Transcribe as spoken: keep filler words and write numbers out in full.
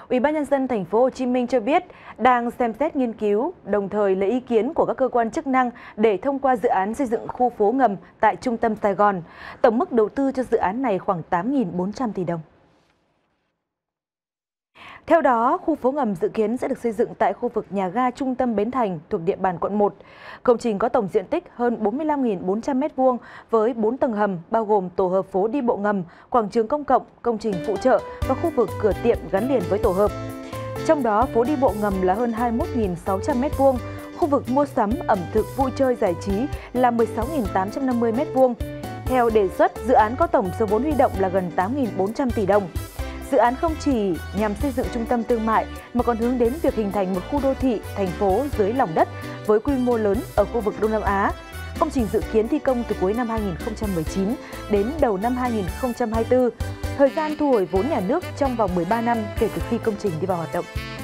Ủy ban nhân dân thành phố Hồ Chí Minh cho biết đang xem xét nghiên cứu, đồng thời lấy ý kiến của các cơ quan chức năng để thông qua dự án xây dựng khu phố ngầm tại trung tâm Sài Gòn. Tổng mức đầu tư cho dự án này khoảng tám nghìn bốn trăm tỷ đồng. Theo đó, khu phố ngầm dự kiến sẽ được xây dựng tại khu vực nhà ga trung tâm Bến Thành thuộc địa bàn quận một. Công trình có tổng diện tích hơn bốn mươi lăm nghìn bốn trăm mét vuông với bốn tầng hầm bao gồm tổ hợp phố đi bộ ngầm, quảng trường công cộng, công trình phụ trợ và khu vực cửa tiệm gắn liền với tổ hợp. Trong đó, phố đi bộ ngầm là hơn hai mươi mốt nghìn sáu trăm mét vuông, khu vực mua sắm, ẩm thực, vui chơi, giải trí là mười sáu nghìn tám trăm năm mươi mét vuông. Theo đề xuất, dự án có tổng số vốn huy động là gần tám nghìn bốn trăm tỷ đồng. Dự án không chỉ nhằm xây dựng trung tâm thương mại mà còn hướng đến việc hình thành một khu đô thị, thành phố dưới lòng đất với quy mô lớn ở khu vực Đông Nam Á. Công trình dự kiến thi công từ cuối năm hai nghìn không trăm mười chín đến đầu năm hai nghìn không trăm hai mươi tư. Thời gian thu hồi vốn nhà nước trong vòng mười ba năm kể từ khi công trình đi vào hoạt động.